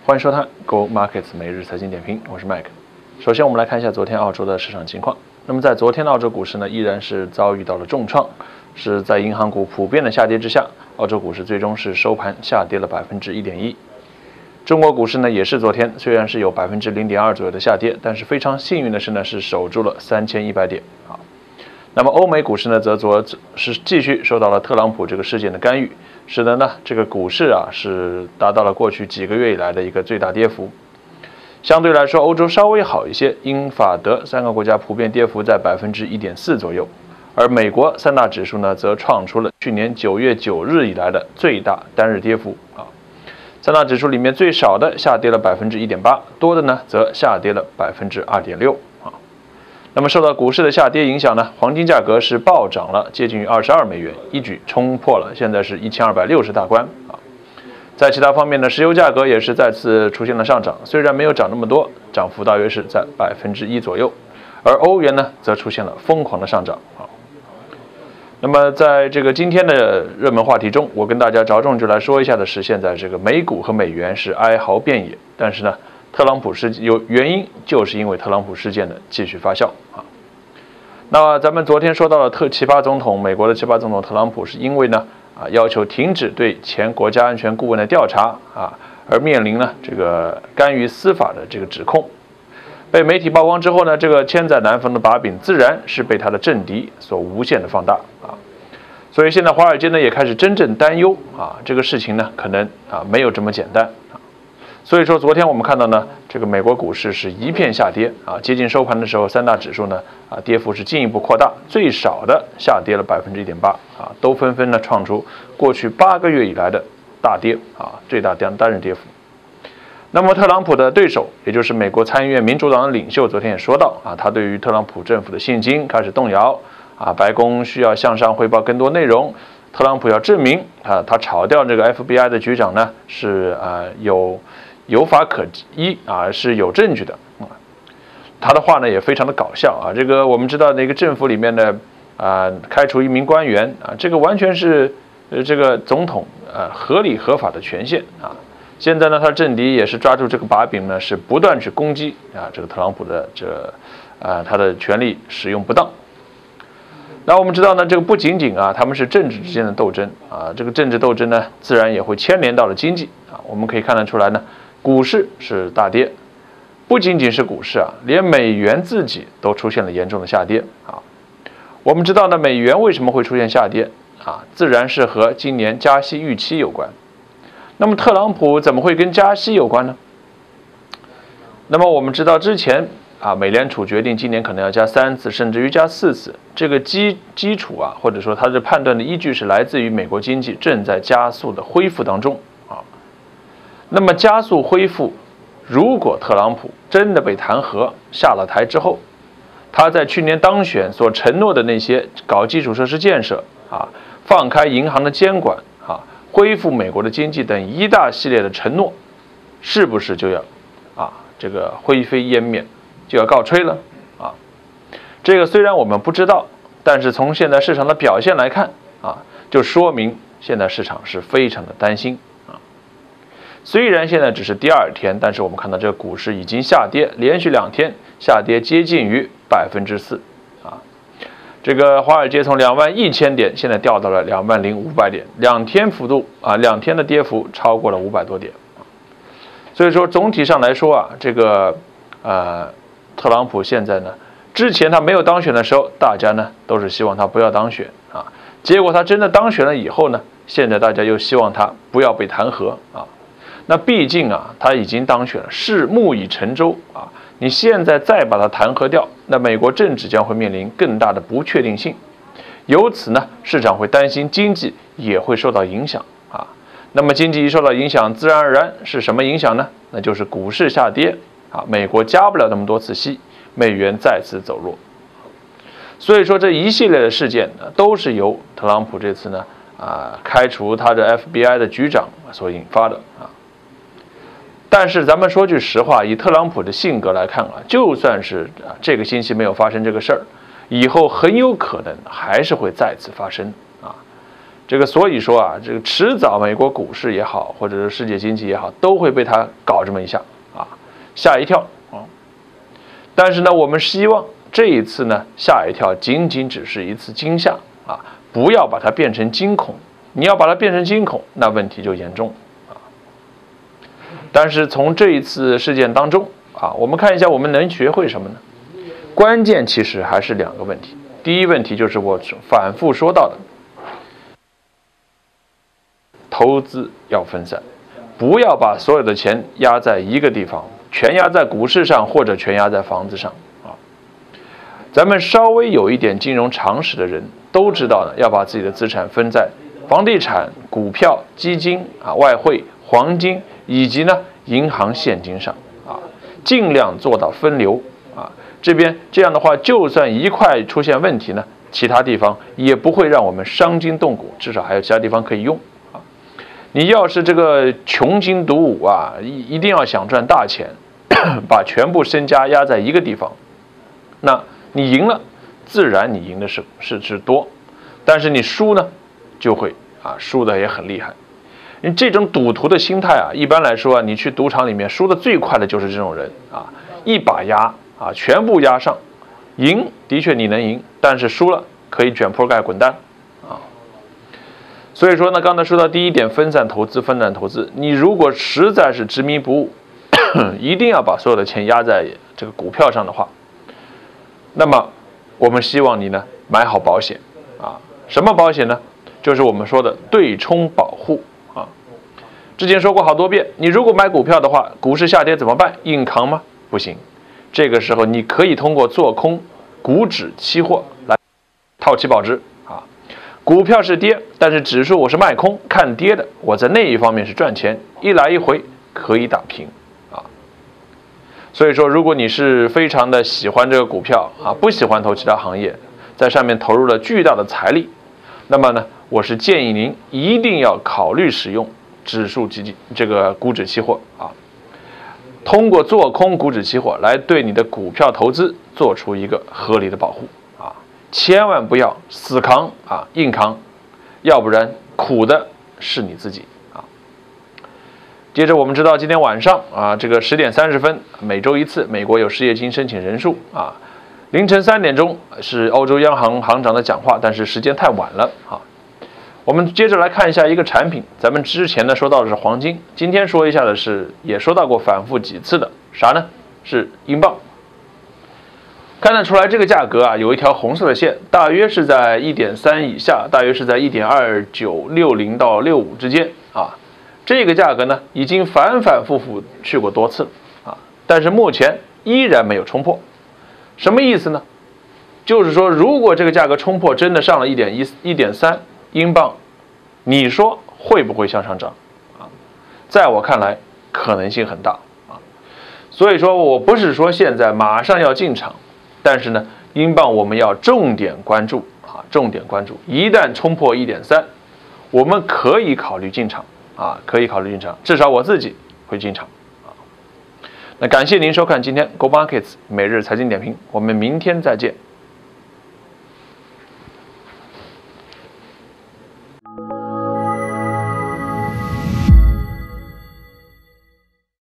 欢迎收看 Go Markets 每日财经点评，我是 Mike。首先，我们来看一下昨天澳洲的市场情况。那么，在昨天的澳洲股市呢，依然是遭遇到了重创，是在银行股普遍的下跌之下，澳洲股市最终是收盘下跌了1.1%。中国股市呢，也是昨天虽然是有0.2%左右的下跌，但是非常幸运的是呢，是守住了3100点啊。那么欧美股市呢，则是继续受到了特朗普这个事件的干预，使得呢这个股市啊是达到了过去几个月以来的一个最大跌幅。相对来说，欧洲稍微好一些，英法德三个国家普遍跌幅在1.4%左右，而美国三大指数呢，则创出了去年9月9日以来的最大单日跌幅啊。三大指数里面最少的下跌了1.8%，多的呢则下跌了2.6%啊。那么受到股市的下跌影响呢，黄金价格是暴涨了接近于22美元，一举冲破了现在是1260大关啊。在其他方面呢，石油价格也是再次出现了上涨，虽然没有涨那么多，涨幅大约是在1%左右，而欧元呢则出现了疯狂的上涨啊。那么在这个今天的热门话题中，我跟大家着重就来说一下的是，现在这个美股和美元是哀嚎遍野，但是呢，特朗普事有原因，就是因为特朗普事件的继续发酵啊。那咱们昨天说到了美国的奇葩总统特朗普，是因为呢要求停止对前国家安全顾问的调查啊，而面临呢这个干预司法的这个指控。被媒体曝光之后呢，这个千载难逢的把柄自然是被他的政敌所无限的放大啊。所以现在华尔街呢也开始真正担忧啊，这个事情呢可能没有这么简单啊。所以说昨天我们看到呢，这个美国股市是一片下跌啊，接近收盘的时候，三大指数呢跌幅是进一步扩大，最少的下跌了1.8%啊，都纷纷呢创出过去8个月以来的大跌啊，最大单日跌幅。那么特朗普的对手，也就是美国参议院民主党的领袖，昨天也说到啊，他对于特朗普政府的信心开始动摇啊，白宫需要向上汇报更多内容，特朗普要证明啊，他炒掉这个 FBI 的局长呢是有法可依啊，是有证据的啊。他的话呢也非常的搞笑啊，这个我们知道那个政府里面的开除一名官员啊，这个完全是这个总统合理合法的权限啊。现在呢，他政敌也是抓住这个把柄呢，是不断去攻击这个特朗普的他的权力使用不当。那我们知道呢，这个不仅仅他们是政治之间的斗争啊，这个政治斗争呢，自然也会牵连到了经济啊。我们可以看得出来呢，股市是大跌，不仅仅是股市连美元自己都出现了严重的下跌啊。我们知道呢，美元为什么会出现下跌自然是和今年加息预期有关。那么特朗普怎么会跟加息有关呢？那么我们知道之前美联储决定今年可能要加3次，甚至于加4次。这个基础或者说它的判断的依据是来自于美国经济正在加速的恢复当中那么加速恢复，如果特朗普真的被弹劾下了台之后，他在去年当选所承诺的那些搞基础设施建设放开银行的监管恢复美国的经济等一大系列的承诺，是不是就要这个灰飞烟灭，就要告吹了这个虽然我们不知道，但是从现在市场的表现来看就说明现在市场是非常的担心虽然现在只是第2天，但是我们看到这个股市已经下跌，连续2天下跌接近于4%这个华尔街从21000点现在掉到了20500点，2天幅度2天的跌幅超过了500多点所以说总体上来说这个特朗普现在呢，之前他没有当选的时候，大家呢都是希望他不要当选结果他真的当选了以后呢，现在大家又希望他不要被弹劾那毕竟他已经当选了，事木已成舟你现在再把它弹劾掉，那美国政治将会面临更大的不确定性，由此呢，市场会担心经济也会受到影响那么经济一受到影响，自然而然是什么影响呢？那就是股市下跌美国加不了那么多次息，美元再次走弱。所以说这一系列的事件都是由特朗普这次呢开除他的 FBI 的局长所引发的但是咱们说句实话，以特朗普的性格来看就算是这个星期没有发生这个事儿，以后很有可能还是会再次发生这个所以说啊，这个迟早美国股市也好，或者是世界经济也好，都会被它搞这么一下啊，吓一跳啊。但是呢，我们希望这一次呢吓一跳仅仅只是一次惊吓啊，不要把它变成惊恐。你要把它变成惊恐，那问题就严重啊。但是从这一次事件当中啊，我们看一下我们能学会什么呢？关键其实还是2个问题。第一问题就是我反复说到的，投资要分散，不要把所有的钱压在一个地方，全压在股市上或者全压在房子上啊。咱们稍微有一点金融常识的人都知道呢，要把自己的资产分在房地产、股票、基金啊、外汇、黄金以及呢银行现金上啊，尽量做到分流啊。这样的话，就算一块出现问题呢，其他地方也不会让我们伤筋动骨，至少还有其他地方可以用啊。你要是这个穷兵黩武啊，一定要想赚大钱，把全部身家压在一个地方，那你赢了，自然你赢的是多，但是你输呢，就会啊输的也很厉害。因为这种赌徒的心态啊，一般来说啊，你去赌场里面输的最快的就是这种人啊，一把压啊，全部压上，赢的确你能赢，但是输了可以卷铺盖滚蛋啊。所以说呢，刚才说到第一点，分散投资，你如果实在是执迷不悟，一定要把所有的钱压在这个股票上的话，那么我们希望你呢买好保险啊。什么保险呢？就是我们说的对冲保护啊。之前说过好多遍，你如果买股票的话，股市下跌怎么办？硬扛吗？不行。这个时候你可以通过做空股指期货来套期保值啊。股票是跌，但是指数我是卖空看跌的，我在那一方面是赚钱，一来一回可以打平啊。所以说，如果你是非常的喜欢这个股票啊，不喜欢投其他行业，在上面投入了巨大的财力，那么呢，我是建议您一定要考虑使用指数基金这个股指期货啊。通过做空股指期货来对你的股票投资做出一个合理的保护啊，千万不要死扛啊，硬扛，要不然苦的是你自己啊。接着我们知道今天晚上啊，这个10点30分，每周一次，美国有失业金申请人数啊，凌晨3点钟是欧洲央行行长的讲话，但是时间太晚了啊。我们接着来看一下一个产品，咱们之前呢说到的是黄金，今天说一下的是也说到过反复几次的啥呢？是英镑。看得出来这个价格啊有一条红色的线，大约是在 1.3 以下，大约是在 1.2960 到65之间啊。这个价格呢已经反反复复去过多次啊，但是目前依然没有冲破。什么意思呢？就是说如果这个价格冲破真的上了 1.3英镑，你说会不会向上涨啊？在我看来，可能性很大啊。所以说我不是说现在马上要进场，但是呢，英镑我们要重点关注啊，重点关注。一旦冲破 1.3，我们可以考虑进场啊，可以考虑进场，至少我自己会进场啊。那感谢您收看今天 Go Markets 每日财经点评，我们明天再见。